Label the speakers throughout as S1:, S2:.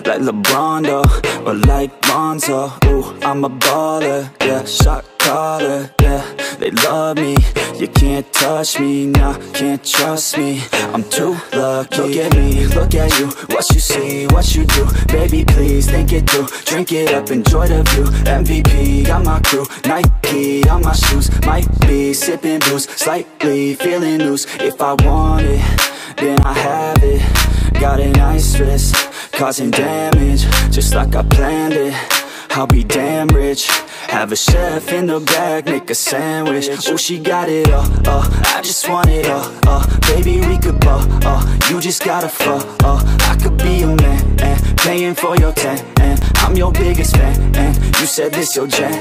S1: like LeBron, though, or like Lonzo. Ooh, I'm a baller, yeah, shot caller, yeah. They love me, you can't touch me, nah, can't trust me. I'm too lucky. Look at me, look at you, what you see, what you do. Baby, please, think it through. Drink it up, enjoy the view. MVP, got my crew, Nike on my shoes. Might be sipping booze, slightly feeling loose. If I want it, then I have it. Got an ice wrist, causing damage, just like I planned it. I'll be damn rich. Have a chef in the back, make a sandwich. Oh, she got it all, I just want it all, baby, we could ball, you just gotta fall, I could be your man, and paying for your tan, and I'm your biggest fan, and you said this your jam,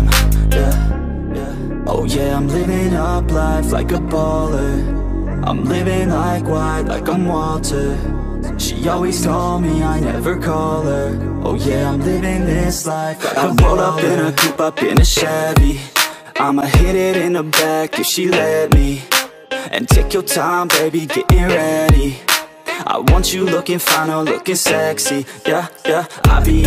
S1: yeah. Oh yeah, I'm living up life like a baller. I'm living like white, like I'm Walter. She always told me I never call her. Oh yeah, I'm living this life like I roll up in a coupe, up in a Chevy. I'ma hit it in the back if she let me. And take your time, baby, getting ready. I want you looking fine or looking sexy. Yeah, yeah. I be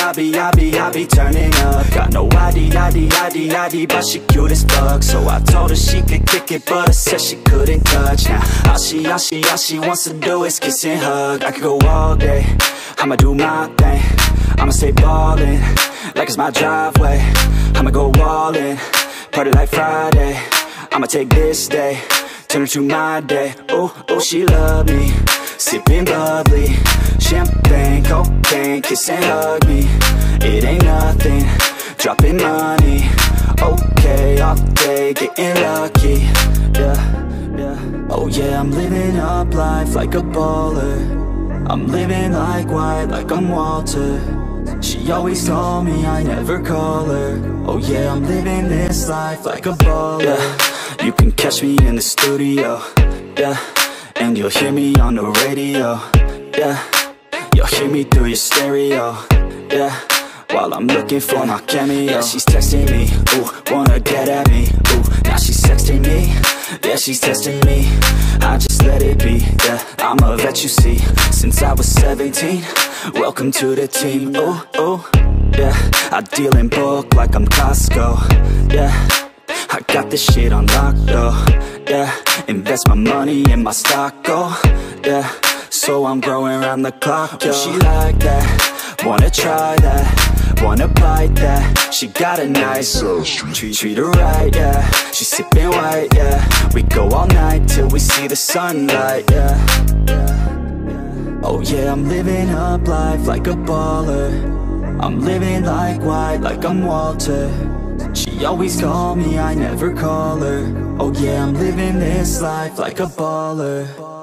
S1: turning up. Got no ID, but she cute as fuck. So I told her she could kick it, but I said she couldn't touch. Now all she wants to do is kiss and hug. I could go all day, I'ma do my thing. I'ma stay ballin', like it's my driveway. I'ma go all in, party like Friday. I'ma take this day, turn it to my day. Oh, she love me, sipping bubbly, champagne, cocaine, kiss and hug me. It ain't nothing, dropping money. Okay, off day, getting lucky. Yeah. Oh yeah, I'm living up life like a baller. I'm living like white, like I'm Walter. She always told me I never call her. Oh yeah, I'm living this life like a baller. Yeah, you can catch me in the studio. Yeah, and you'll hear me on the radio. Yeah, you'll hear me through your stereo. Yeah, while I'm looking for my cameo. Yeah, she's texting me, ooh, wanna get at me. Ooh, now she's texting me, yeah, she's testing me. I just let it be, yeah, I'm a vet, you see. Since I was 17, welcome to the team. Ooh, yeah, I deal in bulk like I'm Costco. Yeah, I got this shit on lock, though. Yeah, invest my money in my stock, oh, yeah. So I'm growing around the clock, yo. She like that, wanna try that, wanna bite that. She got a nice treat her right, yeah. She sipping white, yeah. We go all night till we see the sunlight, yeah. Oh yeah, I'm living up life like a baller. I'm living like white, like I'm Walter. She always told me I never call her. Oh yeah, I'm living this life like a baller.